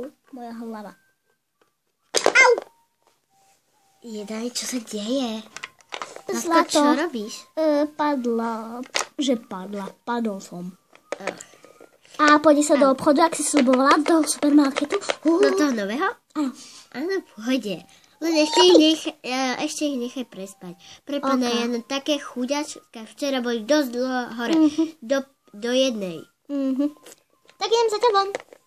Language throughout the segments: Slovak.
Au, moja hlava. Au! Jedaj, čo sa deje? Zlato. Čo robíš? Padol som. A pôjde sa do obchodu, ak si sľubovala, do supermarketu. Do toho nového? Áno. Áno, pôjde. Len ešte ich nechaj prespať. Prepána Jana, také chuďačka, včera boli dosť dlho hore. Do jednej. Tak idem za tebou.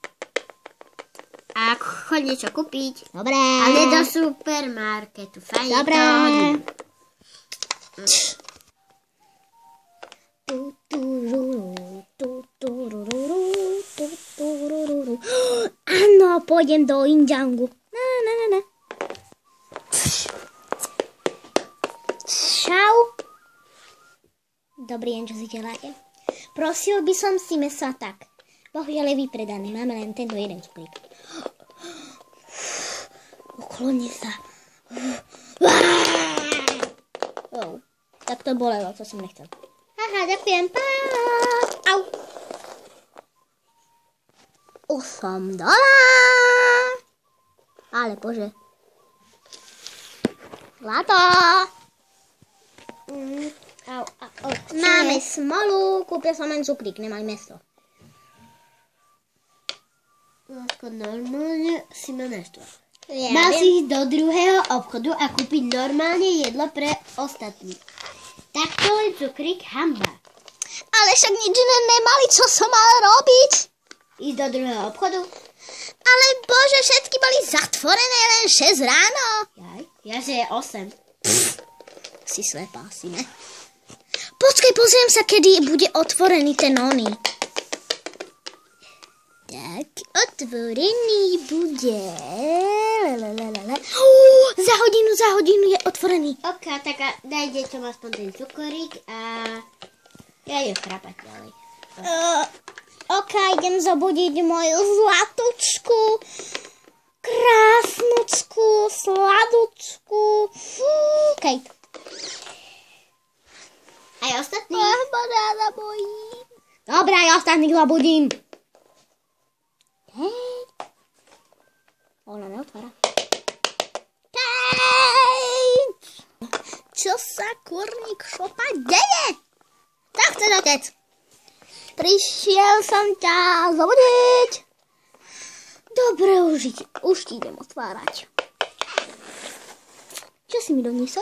A choď niečo kúpiť. Dobre. Ale do supermarketu. Fajn. Dobre. Áno, pôjdem do Injangu. Na. Čau. Dobrý deň, čo si deláte? Prosil by som si meso a tak. Bohužiaľ je vypredaný. Máme len tento jeden cukrík. Ukloni sa. Tak to bolelo, to som nechcel. Haha, ďakujem. Pá. Au. Už som doma. Ale bože. Zlato. Máme smolu. Kúpil som len cukrík, nemaj meso. Lásko, normálne si ma naštval. Ja Mal viem. si ísť do druhého obchodu a kúpiť normálne jedlo pre ostatných. Takto len cukrík, hamba. Ale však nič iné nemali, čo som mal robiť. Ísť do druhého obchodu? Ale bože, všetky boli zatvorené len 6 ráno. Ja, že je 8. Si slepá, si ne? Počkaj, pozriem sa, kedy bude otvorený ten oný. Tak, otvorený bude. Za hodinu je otvorený. Ok, tak daj deťom aspoň ten cukorík a ja idem chrápať ďalej. Ok, idem zabudiť moju zlatučku, krásnučku, sladučku. Kate. Aj ostatní? Banána bojí. Dobre, aj ostatných zabudím. Kate. Ona neotvára. Kate! Čo sa, kurník šopa, deje? Tak chceš, otec. Prišiel som ťa zobudiť. Dobre, už ti idem otvárať. Čo si mi doniesol?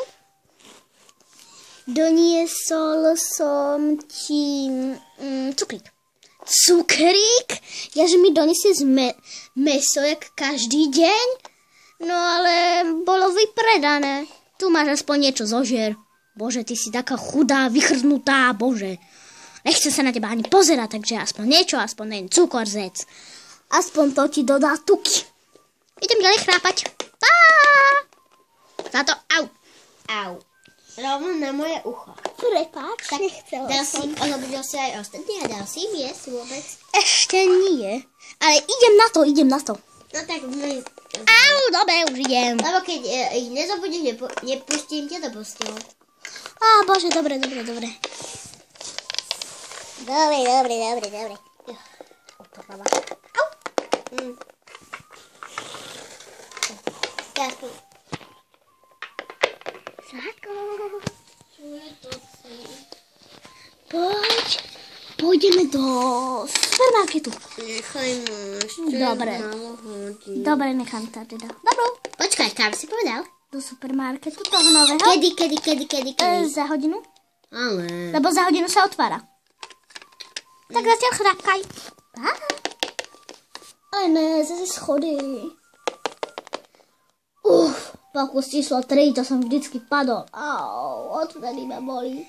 Doniesol som ti cukrík. Cukrík? Jaže mi doniesie meso jak každý deň? No ale bolo vypredané. Tu máš aspoň niečo zožier. Bože, ty si taká chudá, vychrznutá, bože. Nechcem sa na teba ani pozerať, takže aspoň niečo, aspoň ten cukor zec. Aspoň to ti dodá tuky. Idem ďalej chrápať. Pá! Za to, au. Au. Rovno na moje ucho. Prepáč, nechcela som. Odobudil si aj ostatní a dal si im jesť vôbec? Ešte nie. Ale idem na to. No tak Au, dobre, už idem. lebo keď ich nezobudím, nepustím ťa do postele. Á, bože, dobre. Dobre. Oprava. Au. Jasne. Zlatko. Pôjdeme do supermarketu. Nechaj ma ešte Dobre. malo hodín. Dobre, nechám to teda. Dobre. Počkaj, kam si povedal? Do supermarketu toho nového. Kedy? Za hodinu. Ale... Lebo za hodinu sa otvára. Tak zatiaľ chrápkaj. Ale ne, zase schody. Pokus číslo 3, to som vždycky padol. Au, odtedy ma bolí.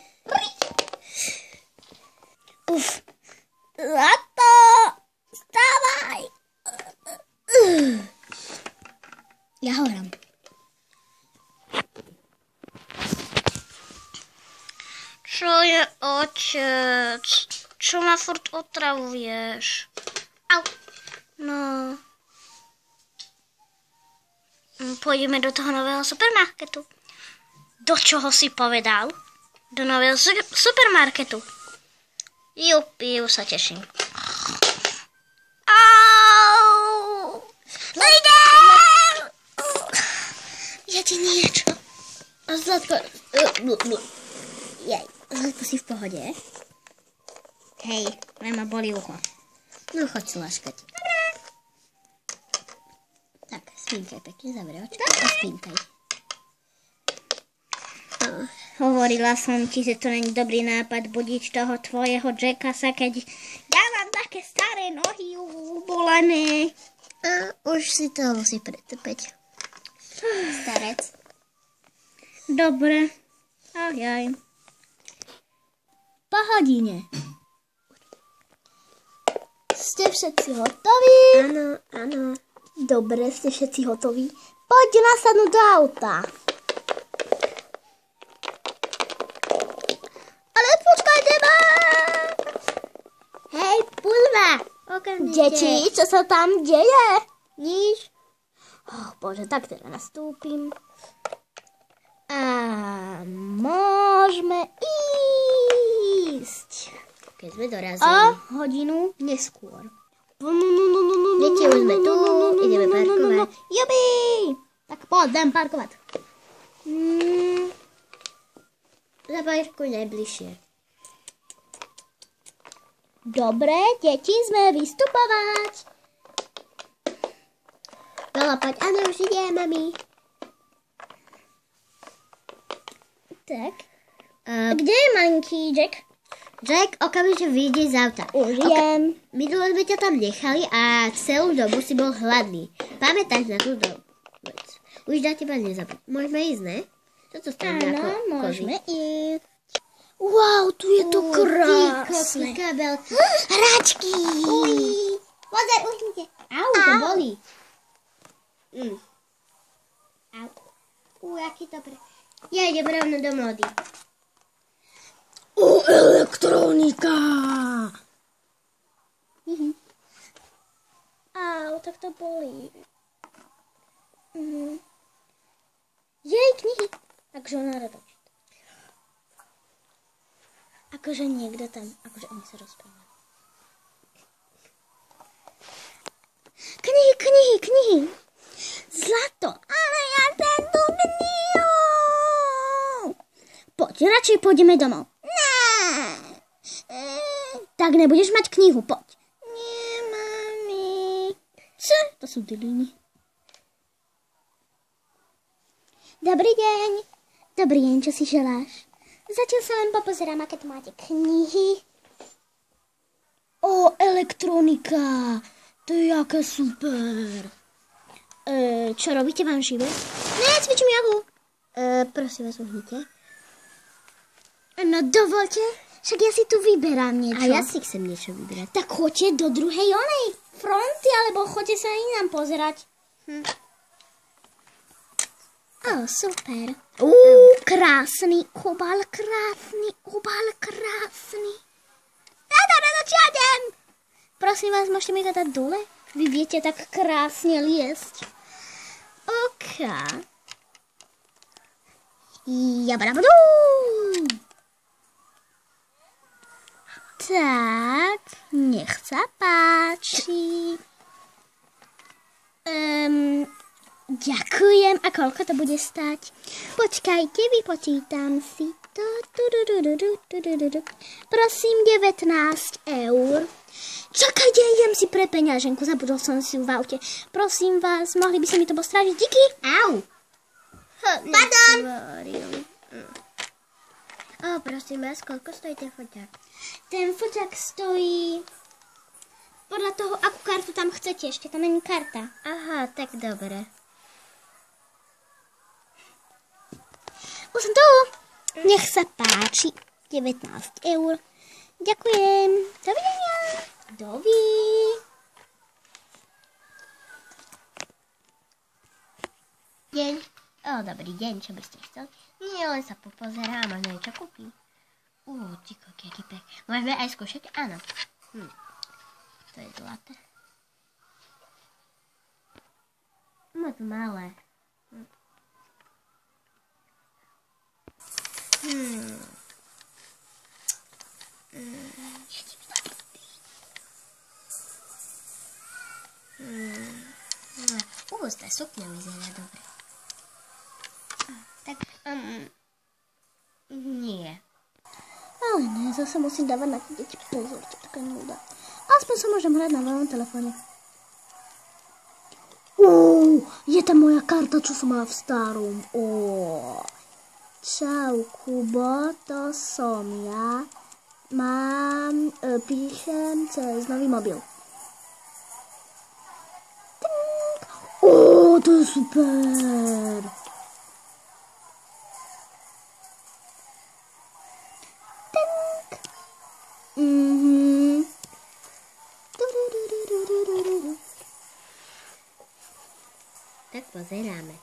Zlato, vstávaj. Ja hovorím. Čo je, otec? Čo ma furt otravuješ? Au. No. Pôjdeme do toho nového supermarketu. Do čoho si povedal? Do nového supermarketu. Jupi, už sa teším. Au. Počkaj. Jej, to si v pohode. Hej, len ma bolí ucho. No choď si laškať. Dobre. Tak, spínkaj pekne, zavri očka a spínkaj. Hovorila som ti, že to není dobrý nápad budiť toho tvojho Jackasa, keď ja mám také staré nohy ubolené. A už si to musí pretrpeť. Starec. Dobre. Ajaj. Po hodine. Ste všetci hotoví? Áno, áno. Dobre, ste všetci hotoví. Poďte nasadnúť do auta. Ale počkajte ma! Hej, pulva. Okamžite. Deti, čo sa tam deje? Nič. Bože, tak teda nastúpim. A môžeme ísť. Keď sme dorazili. O hodinu neskôr. Deti, už sme tu, ideme parkovať. Jubi! Tak poďme parkovať. Zaparkuj najbližšie. Dobre, deti, sme vystupovať. Bela, poď. Áno, už ide, mami. Tak. Kde je malinký Jack? Jack okamžite vyjde z auta. Už idem. Minule sme ťa tam nechali a celú dobu si bol hladný. Pamätáš na tú dobu? Už na teba nezabudť. Môžeme ísť, ne? Toto stále ako môžeme ísť. Wow, tu je to krásne. Hračky. Pozor, uhnite. Au, to bolí. Au. Aký dobré. Ja idem rovno do mody. Elektronika. Au, tak to bolí. Jej, knihy. Takže ona rada číta. Akože niekto tam, akože oni sa rozprávajú. Knihy. Zlato, ale ja ten tú knihu. Poď, radšej pôjdeme domov. Tak nebudeš mať knihu, poď. Nie, mami. To sú dilíny. Dobrý deň, čo si želáš? Zatiaľ sa len popozerám, aké tu máte knihy. Elektronika. To je jaké super. Čo robíte, vám živé? Ne, cvičím jogu. Prosím vás, uhnite. No dovolte, však ja si tu vyberám niečo. A ja si chcem niečo vyberať. Tak choďte do druhej onej fronty, alebo choďte sa inám pozerať. Super. Krásny obal, krásny. Rada, prosím vás, môžete mi to dať dole? Vy viete tak krásne liesť. OK. Jabrabadu. Tak, nech sa páči. Ďakujem. A koľko to bude stať? Počkajte, vypočítam si to. Prosím, 19 €. Čakajte, idem si pre peňaženku. Zabudol som si ju v aute. Prosím vás, mohli by ste mi to postražiť? Díky. Au. Pardon. Prosím vás, koľko stojí ten foťák? Ten foťák stojí podľa toho, akú kartu tam chcete. Ešte tam není karta. Aha, tak dobre. Už som tu. Nech sa páči. 19 €. Ďakujem. Dovidenia. Deň. Dobrý deň, čo by ste chceli? Nie, len sa popozerám, možno niečo kúpim. Ty koký, aký pek. Môžeme aj skúšať? Áno. To je zlaté. Moc malé. Tá sukňa vyzerá dobre. Tak, Nie. Ale ne, zase musím dávať na tie deti pozor, to taká nuda. Aspoň sa môžem hrať na veľom telefóne. Je tam moja karta, čo som mala v starom. Čau, Kubo, to som ja. Píšem cez nový mobil. To je super. Tak pozeráme.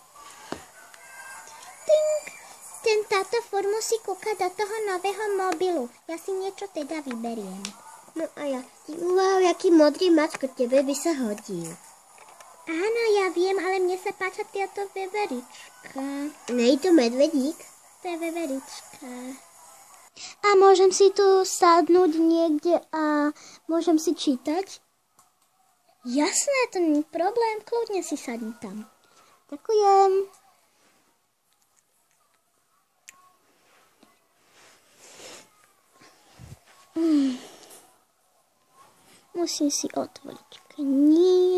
Táto formu si kúka do toho nového mobilu. Ja si niečo teda vyberiem. No a ja. Wow, jaký modrý mačko, tebe by sa hodil. Áno, ja viem, ale mne sa páča táto veverička. Nej to medvedík? To je veverička. A môžem si tu sadnúť niekde a môžem si čítať? Jasné, to nie je problém, kľudne si sadni tam. Ďakujem. Musím si otvoriť knihu.